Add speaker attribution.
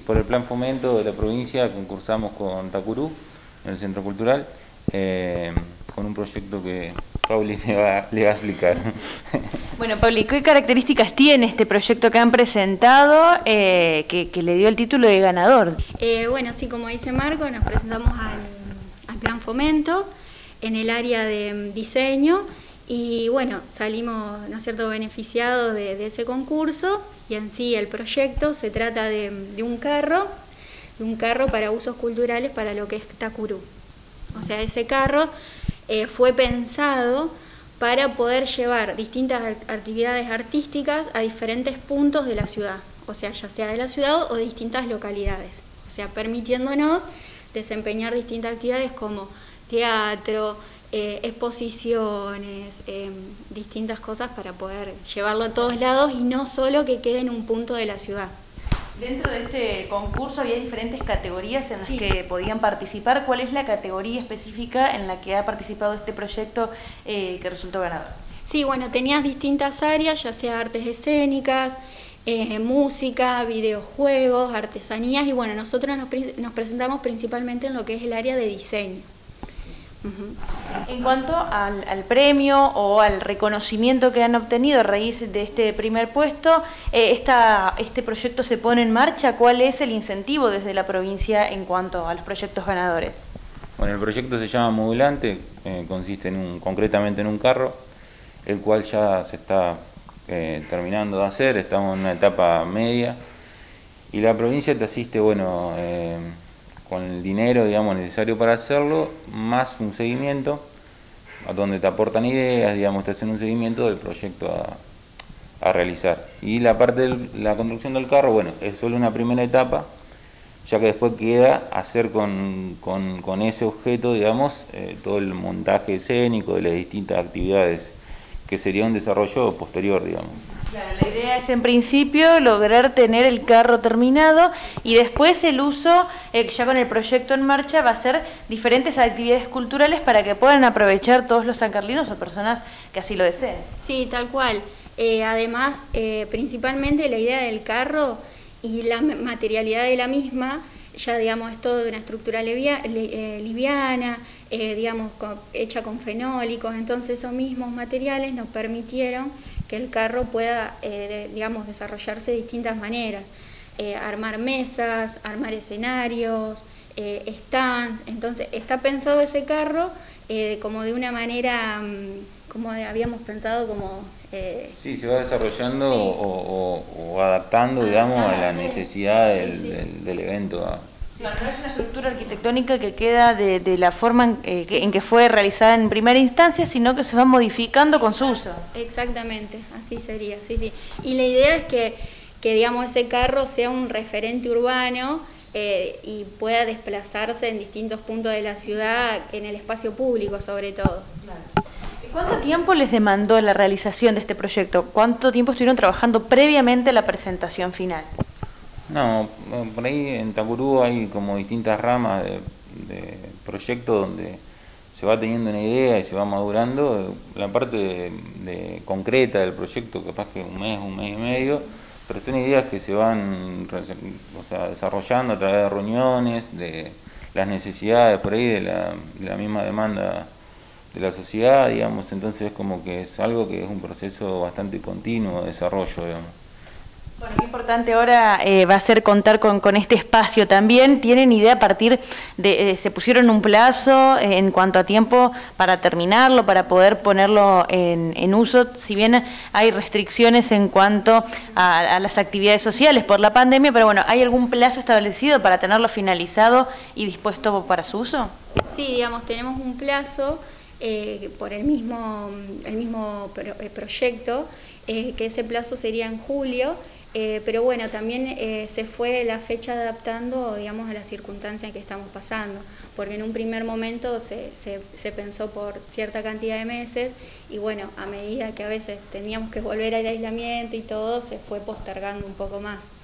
Speaker 1: por el plan fomento de la provincia concursamos con Tacurú, en el Centro Cultural, con un proyecto que Pauli le va a explicar.
Speaker 2: Bueno, Pauli, ¿qué características tiene este proyecto que han presentado que le dio el título de ganador?
Speaker 3: Bueno, sí, como dice Marco, nos presentamos al plan fomento en el área de diseño y bueno, salimos, ¿no es cierto?, beneficiados de ese concurso, y en sí el proyecto se trata de un carro para usos culturales para lo que es Tacurú. O sea, ese carro fue pensado para poder llevar distintas actividades artísticas a diferentes puntos de la ciudad, o sea, ya sea de la ciudad o de distintas localidades, o sea, permitiéndonos desempeñar distintas actividades como teatro, exposiciones, distintas cosas para poder llevarlo a todos lados y no solo que quede en un punto de la ciudad.
Speaker 2: Dentro de este concurso había diferentes categorías en las que podían participar. ¿Cuál es la categoría específica en la que ha participado este proyecto que resultó ganador?
Speaker 3: Sí, bueno, tenías distintas áreas, ya sea artes escénicas, música, videojuegos, artesanías, y bueno, nosotros nos presentamos principalmente en lo que es el área de diseño.
Speaker 2: En cuanto al premio o al reconocimiento que han obtenido a raíz de este primer puesto, este proyecto se pone en marcha. ¿Cuál es el incentivo desde la provincia en cuanto a los proyectos ganadores?
Speaker 1: Bueno, el proyecto se llama Modulante, consiste concretamente en un carro, el cual ya se está terminando de hacer, estamos en una etapa media, y la provincia te asiste, bueno, con el dinero, digamos, necesario para hacerlo, más un seguimiento, a donde te aportan ideas, digamos, te hacen un seguimiento del proyecto a realizar. Y la parte de la construcción del carro, bueno, es solo una primera etapa, ya que después queda hacer con ese objeto, digamos, todo el montaje escénico de las distintas actividades, que sería un desarrollo posterior, digamos.
Speaker 2: Claro, la idea es en principio lograr tener el carro terminado y después el uso, ya con el proyecto en marcha, va a ser diferentes actividades culturales para que puedan aprovechar todos los sancarlinos o personas que así lo deseen.
Speaker 3: Sí, tal cual. Además, principalmente la idea del carro y la materialidad de la misma, ya digamos, es todo de una estructura liviana, digamos, hecha con fenólicos, entonces esos mismos materiales nos permitieron que el carro pueda, digamos, desarrollarse de distintas maneras, armar mesas, armar escenarios, stands. Entonces está pensado ese carro como de una manera, como habíamos pensado, como...
Speaker 1: sí, se va desarrollando, sí, o adaptando, digamos, a la necesidad del evento.
Speaker 2: Claro, no es una estructura arquitectónica que queda de la forma en que fue realizada en primera instancia, sino que se va modificando con su uso.
Speaker 3: Exactamente, así sería, sí, sí. Y la idea es que digamos, ese carro sea un referente urbano y pueda desplazarse en distintos puntos de la ciudad, en el espacio público sobre todo.
Speaker 2: Claro. ¿Cuánto tiempo les demandó la realización de este proyecto? ¿Cuánto tiempo estuvieron trabajando previamente a la presentación final?
Speaker 1: No, por ahí en Tacurú hay como distintas ramas de proyectos donde se va teniendo una idea y se va madurando. La parte concreta del proyecto, capaz que un mes y medio, pero son ideas que se van, o sea, desarrollando a través de reuniones, de las necesidades por ahí de la misma demanda de la sociedad, digamos. Entonces es como que es algo que es un proceso bastante continuo de desarrollo, digamos.
Speaker 2: Bueno, qué importante ahora va a ser contar con este espacio también. ¿Tienen idea a partir de, se pusieron un plazo en cuanto a tiempo para terminarlo, para poder ponerlo en uso? Si bien hay restricciones en cuanto a las actividades sociales por la pandemia, pero bueno, ¿hay algún plazo establecido para tenerlo finalizado y dispuesto para su uso?
Speaker 3: Sí, digamos, tenemos un plazo por el mismo proyecto, que ese plazo sería en julio. Pero bueno, también se fue la fecha adaptando, digamos, a la circunstancia en que estamos pasando, porque en un primer momento se pensó por cierta cantidad de meses y bueno, a medida que a veces teníamos que volver al aislamiento y todo, se fue postergando un poco más.